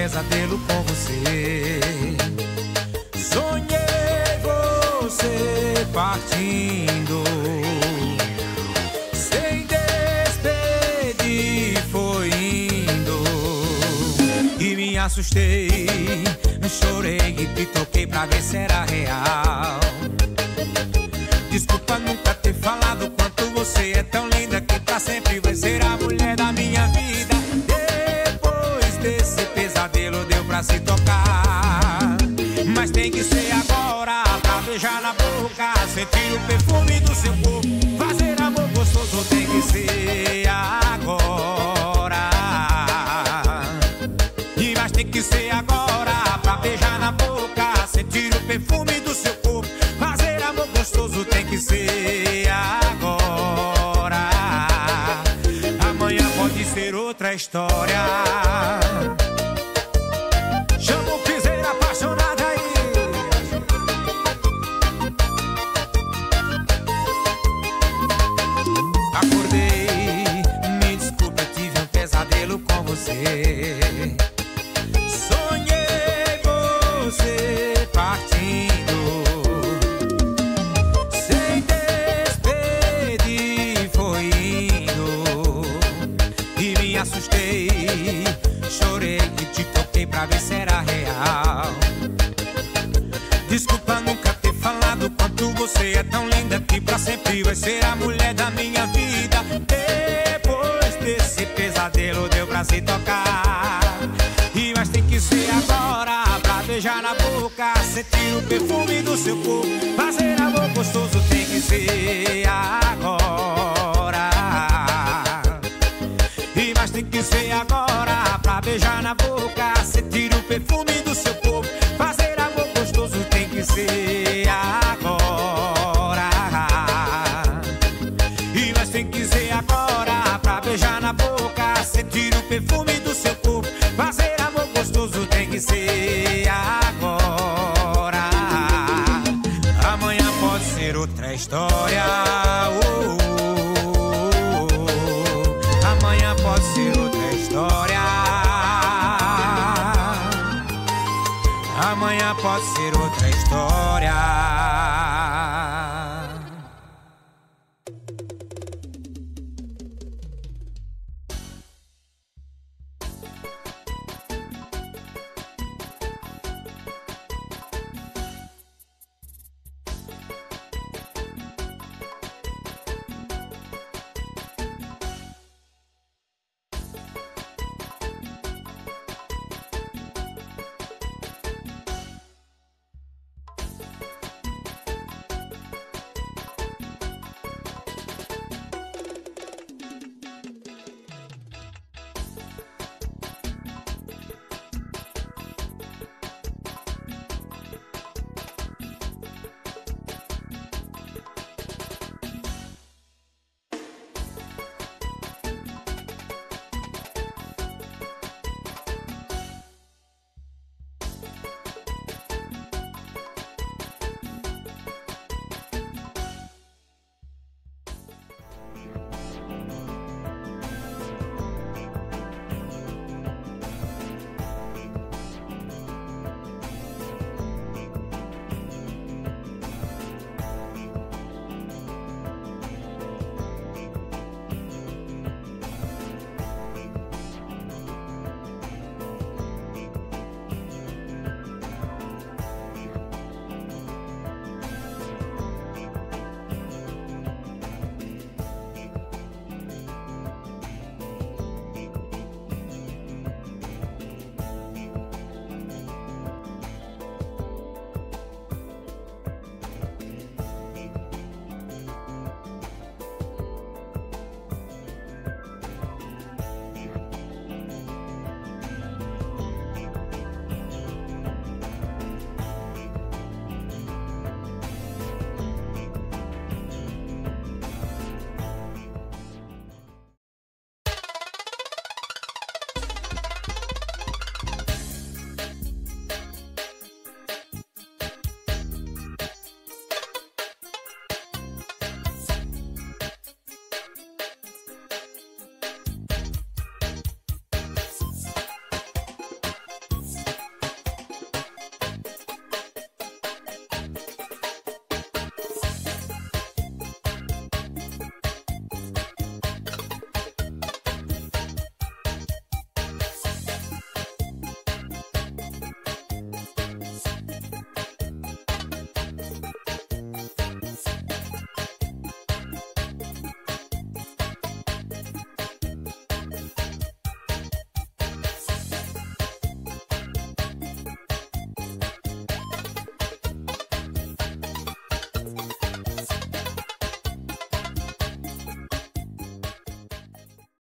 pesadelo com você. Sonhei você partindo, sem despedir foi indo. E me assustei, chorei e te toquei pra ver se era real. Desculpa nunca ter falado quanto você é tão linda, que pra sempre vai ser a mulher da minha vida. Depois desse pesadelo deu pra se tocar, mas tem que ser agora, pra beijar na boca, sentir o perfume do seu corpo, fazer amor gostoso tem que ser agora. E mas tem que ser agora, pra beijar na boca, sentir o perfume do seu corpo, fazer amor gostoso tem que ser agora. Amanhã pode ser outra história. Chama o piseiro apaixonado aí. Acordei, me desculpa, eu tive um pesadelo com você. Sonhei você partindo, sem despedir foi indo. E me assustei, chorei e te toquei pra ver se era real. Desculpa nunca ter falado quanto você é tão linda, que pra sempre vai ser a mulher da minha vida. Depois desse pesadelo deu pra se tocar, e mas tem que ser agora, pra beijar na boca, sentir o perfume do seu corpo, fazer amor gostoso tem que ser agora. E mas tem que ser agora, pra beijar na boca, sentir o perfume do seu corpo, fazer amor gostoso tem que ser agora. E mas tem que ser agora, pra beijar na boca, sentir o perfume do seu corpo, fazer amor gostoso tem que ser agora. Amanhã pode ser outra história. Amanhã pode ser outra história. Amanhã pode ser outra história.